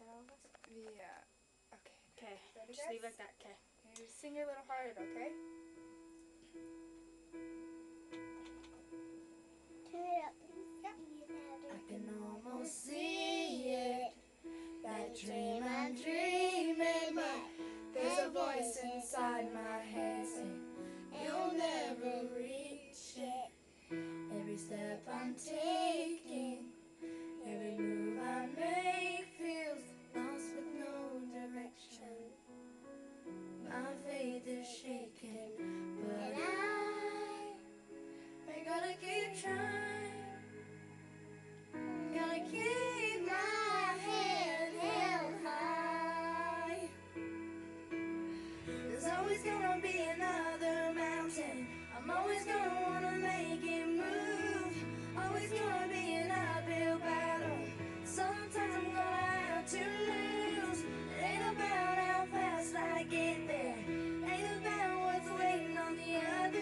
all of us? Yeah. Okay. Okay. Ready, Just guys? leave like that. Okay. You sing your little heart, okay? Turn it up. Yeah. I can almost see it. That dream I'm dreaming, but There's a voice inside my head saying you'll never reach it. Every step I'm taking, every move I make feels lost with no direction. My faith is shaking, but I gotta keep trying. Gotta keep my head held high. There's always gonna be another mountain. I'm always gonna wanna make it move. Always gonna be an uphill battle. Sometimes I'm gonna have to lose. It ain't about how fast I get there. Ain't about what's waiting on the other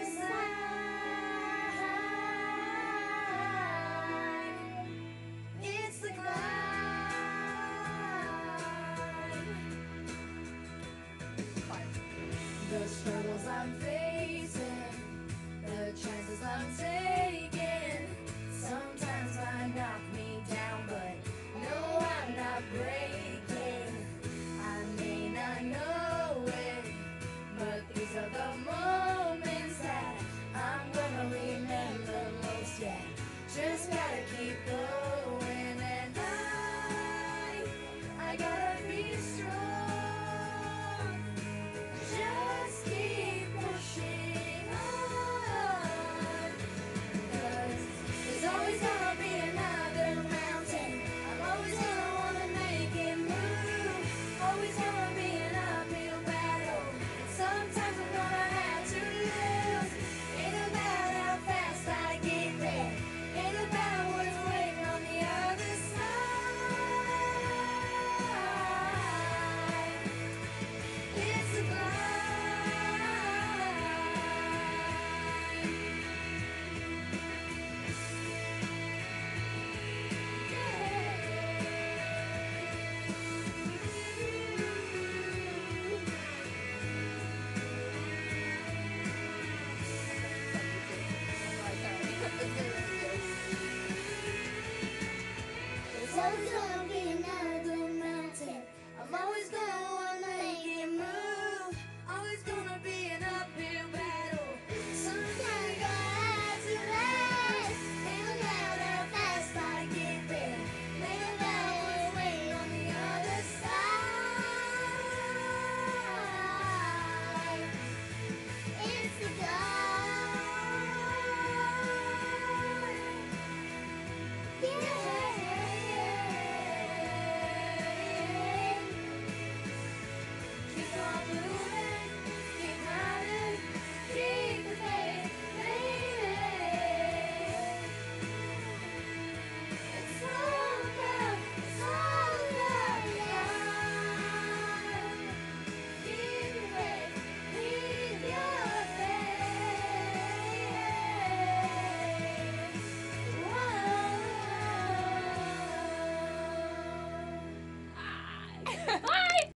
side. It's the climb. The struggles I'm facing, the chances I'm taking, sometimes might knock me down, but no, I'm not breaking. I may not know it, but these are the moments that I'm gonna remember most. Yeah, just gotta keep going.